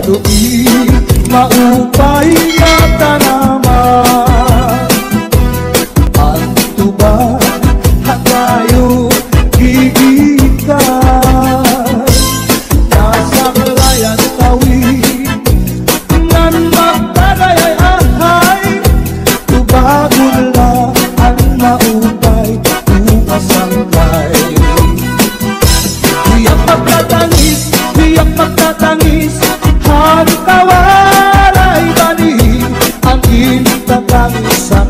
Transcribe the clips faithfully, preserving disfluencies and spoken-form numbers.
tuig maupay na tanaman. Ang tuba hatayo gigitan nasa kalayan tawid nan magtagayay ahay. Tubagon lang ang maupay umasanggay. Tiyak magtatangis, tiyak magtatangis, han kawaray bani ang intatangis.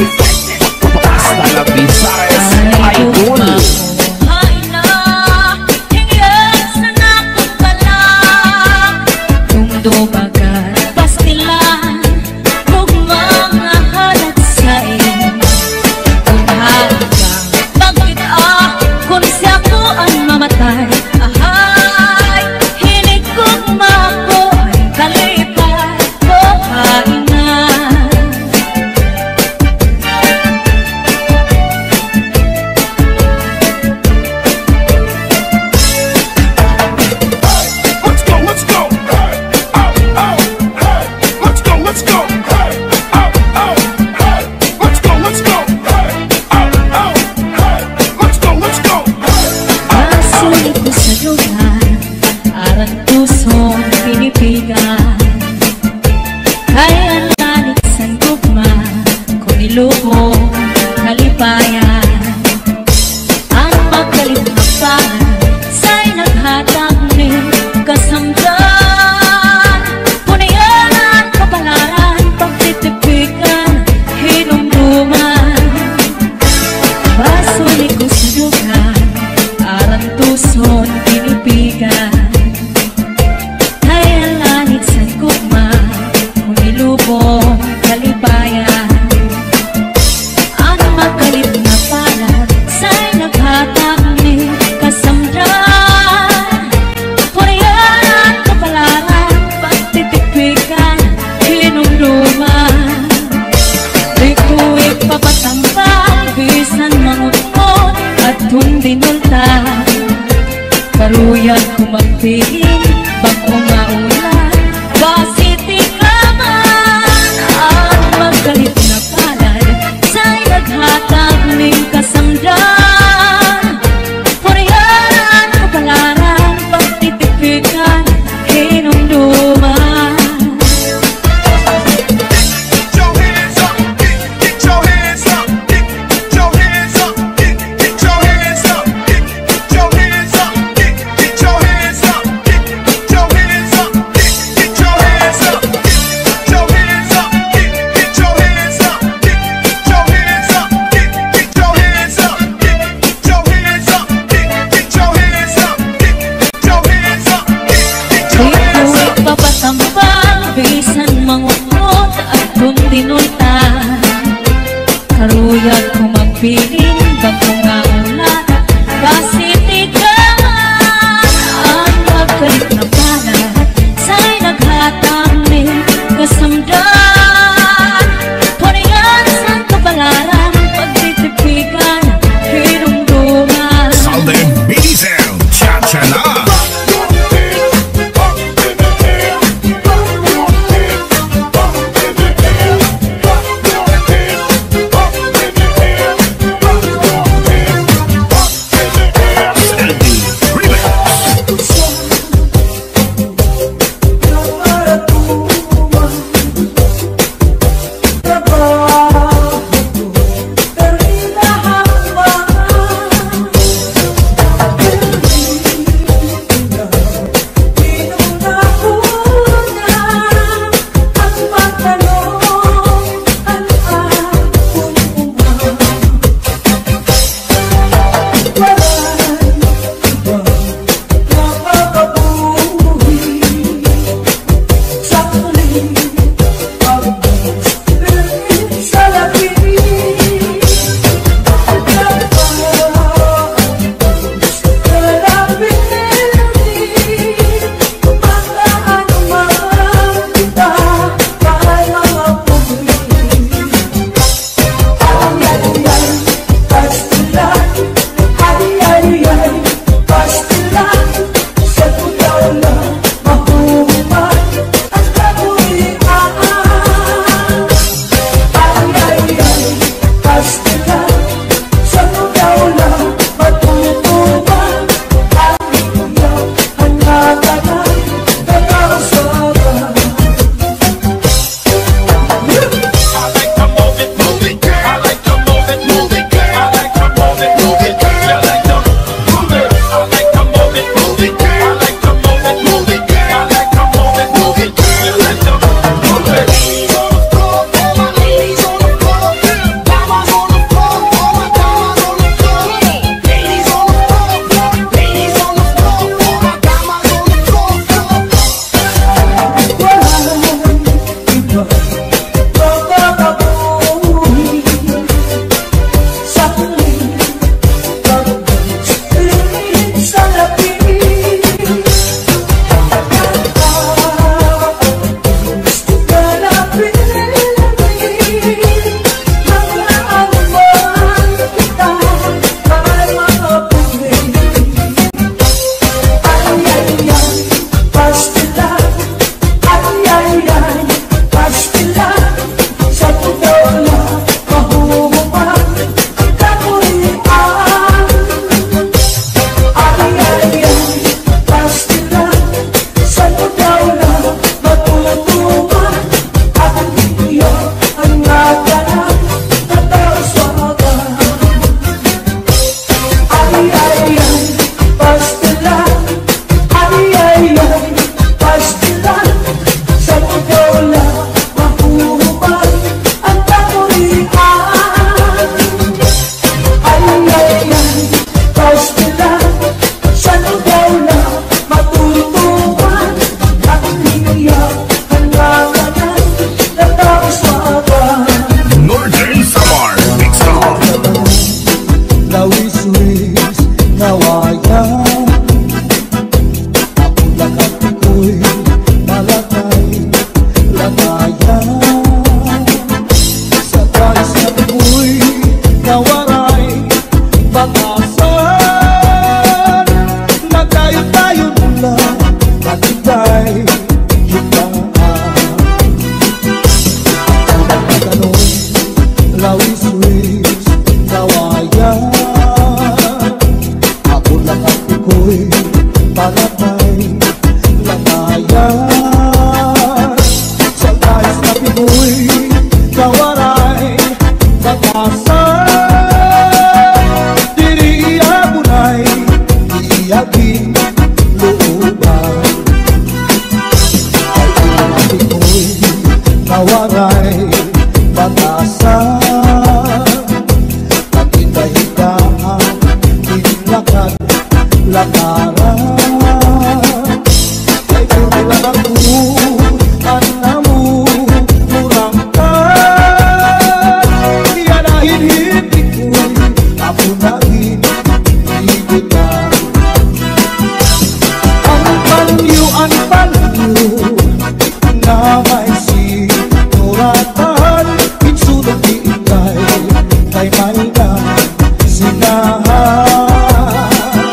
Hasta la Pisares Idol. Karuyan kumagpilin pag umaulan, basiti ka man. Ang magalit na palad sa'y naghatag ng kasamdan. Purihan, kapalaran, pagtitipikan, hinumduman. Bisan mangunod at kung dinulta, karuyan kumagpiling bagong naulan, basiti ka man. Ang magkalit na palad sa'y naghatag ng kasamdan. Purihan sa kabalaran, pagtitipikan, hinumduman. Salde Mini Sound, Cha-Cha-La. kawis-wis, kawayan. Ako lang at iko'y panatay, langayan. Sa guys na pinoy, kawaray, batasan. Diri amunay, iiyagin, looban. Ay lang at iko'y kawaray, batasan. Naghinda-hindaan, tinlakan, lakaran. Kay kailan ako, alam mo, murang ka. Iyanahin hindi ko'y ako naging ibigan. Ang panyo, ang panyo, na may sinuratan. Insulong di ikay, kay may na sinahan.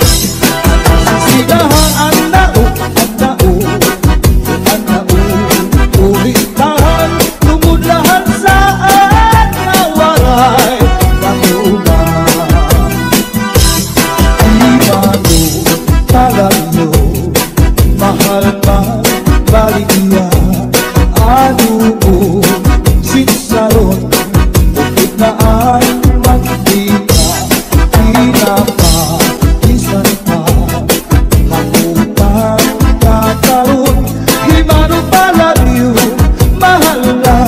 Sinahan ang nao, ang nao, ang nao, ulitahan, lumudlahan saan nawaray kanulan. Imano, talanyo, mahal man, baligya, ano mo, sinsaron, bukit na ay magdita, pinapaisan pa, makupang kakaroon, himano palaryo, mahal na,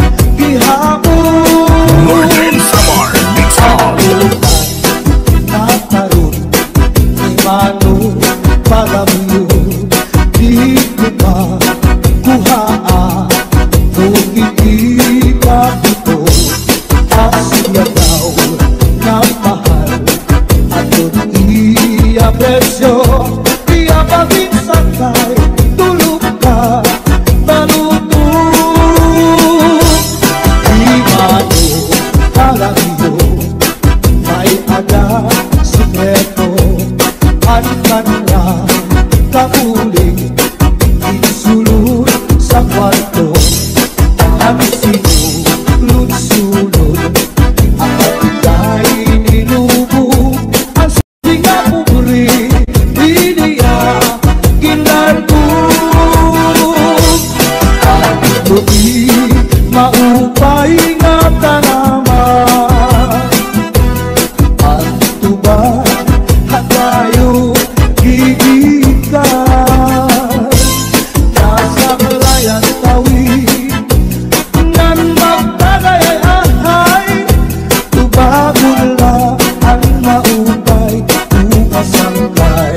gihapon. Northern Samar Mix Hall. Nataroon, himano palaryo, di ko pa kuhaan, kung hindi ka ito, asya daw na mahal, at doon i-apresyo, i-apagin sakay, tulog ka, balutog. Imano, kalangyo, may aga, sikreto, ang kanlang kapuling, insulot sa kwarto, ang sinulod-sulod, ang patay nilubo, ang singa pupuri, iniya, ginargog. Ang tuwi, maupay nga tanaman, ang tuba, hatayo, gigikan. Nasa malayan tawid, nan magtagay-ahay, tubagon lang ang maupay, umasangkay.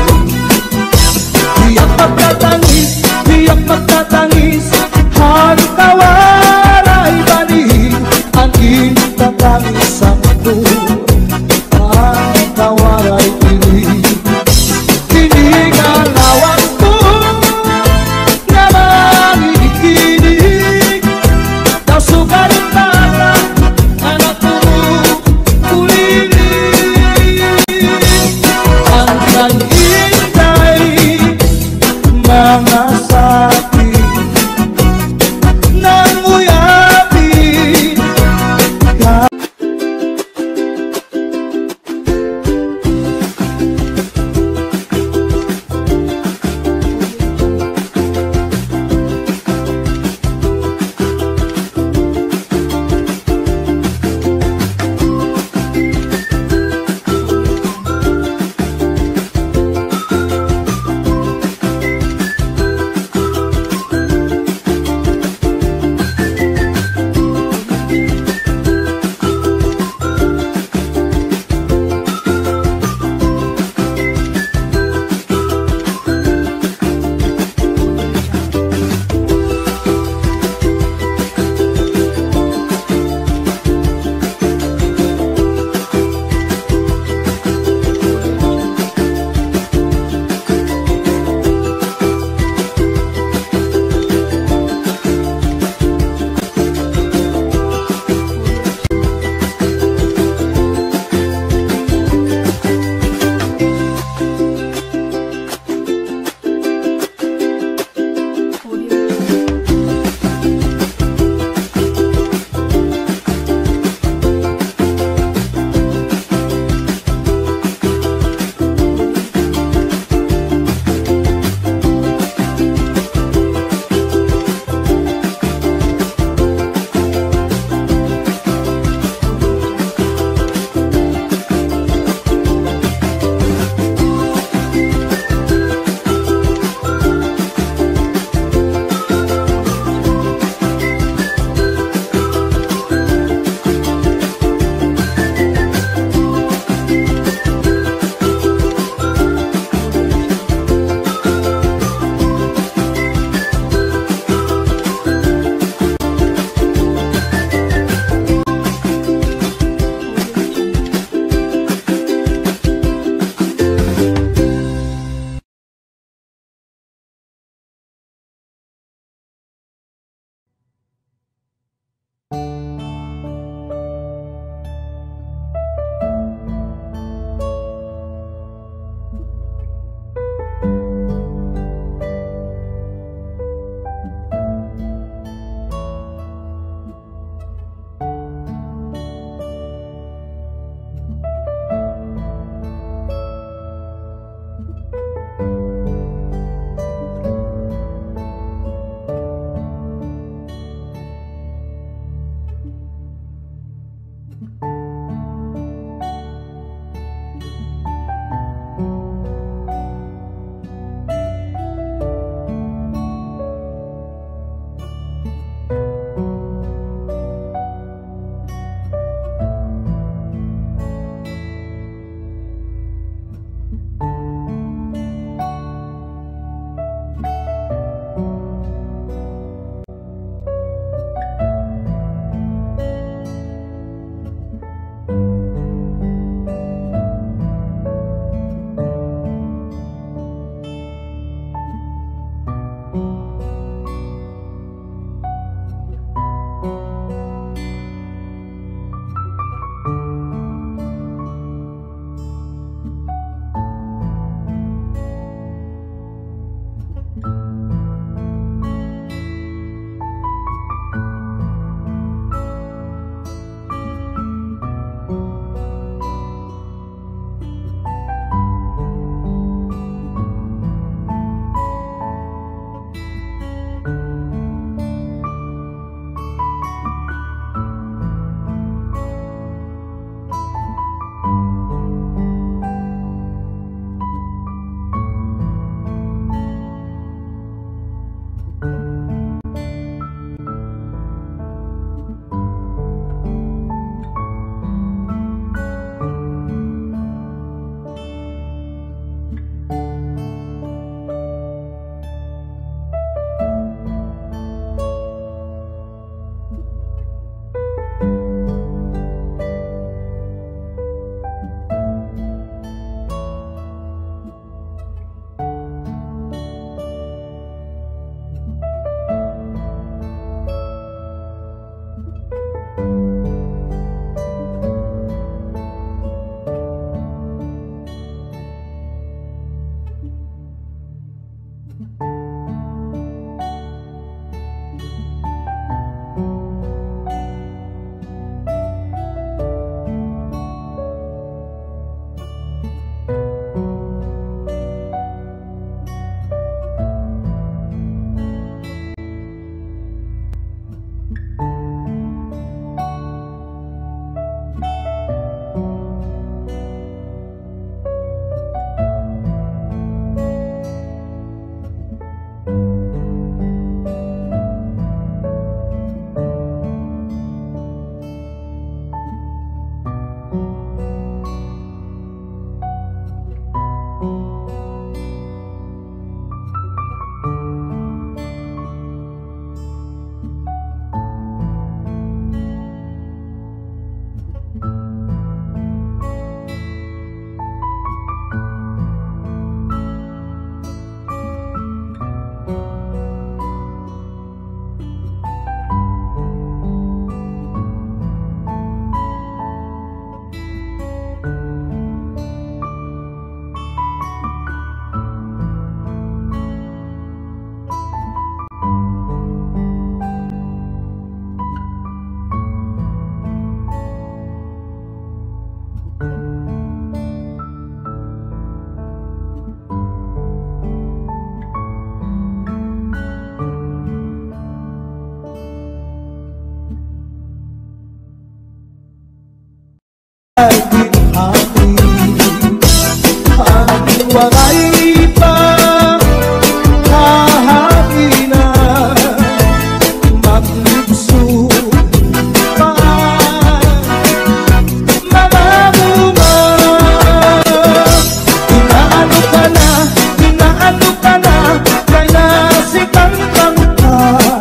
Tiyak magtatangis, tiyak magtatangis, hangkawaray banig, ang intatangis ang ito, ang kawaray tinig. Kinigalawan ko na mangikinig, nasukan tala, anak ko kulinig. Ang nag-intay, mga sakit, nang uyapin ka. ay binhati. Ang waray pa hahati na maglipso pa mga bunga. Inaano ka na, inaano ka na, kay nasikang kanta.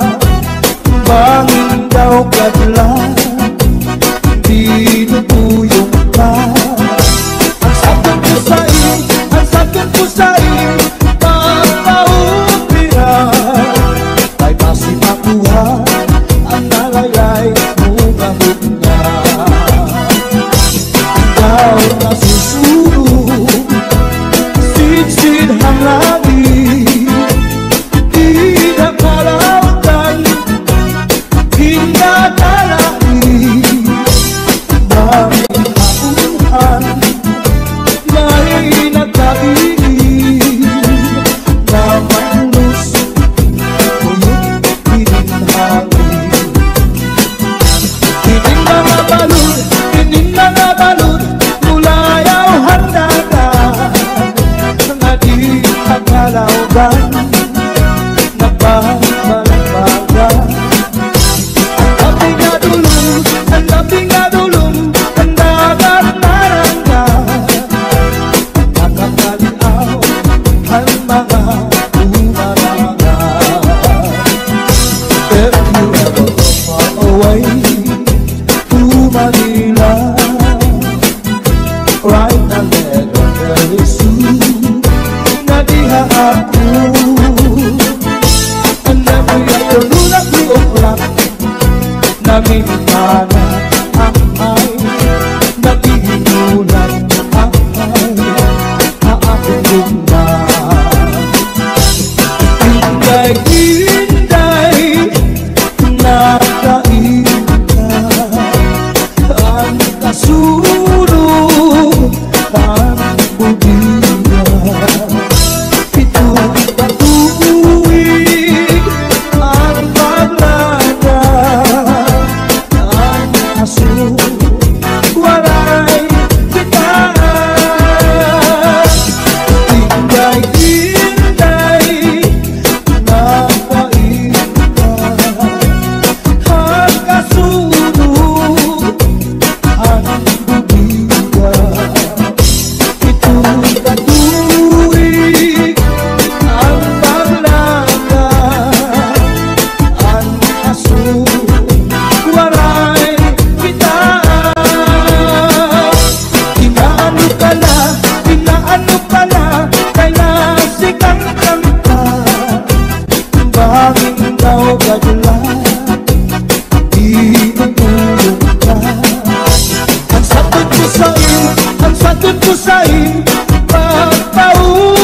Bangin daw kadla, di tutuyong ka. Ang sakit ko sa'yo, ang sakit ko sa'yo, papaupira. Ay pasi makuha, ang nalayay mong ahit niya. Ikaw na susunod, sid-sid hangarin, di na kalautan, hinatalain. Daming kapuhan, may nagkabihin, na manus, uyot pinhangin. Kining mga balod, kining mga balod, mulayaw handagan, nga di kakalawgan, nagbabalagbagan. Ang labing nga dulong, ang labing nga dulong, ang dagat naranggan, nakakaliaw ang mga umarangan. If you ever go far away to Manila, right now there very soon, na diha ako. And every afternoon at three o'clock, namimana ang ay, nagiginulat ang ay, aakong na. Inday-inday, nakainday, ang kasulog, ang budiya. Ito'y patuwid, ang paglaga, ang aso, walay kita. Inday-inday, nakainday, ang kasulog, ang budiya. Ito'y patuwid, ang paglaga, ang aso, walay kita. Inaano ka na, inaano ka na, kay nasikang kanta. Bangin daw kadla, di tutulog ka. Ang sakit ko sa'yo, ang sakit ko sa'yo, pagpauwi.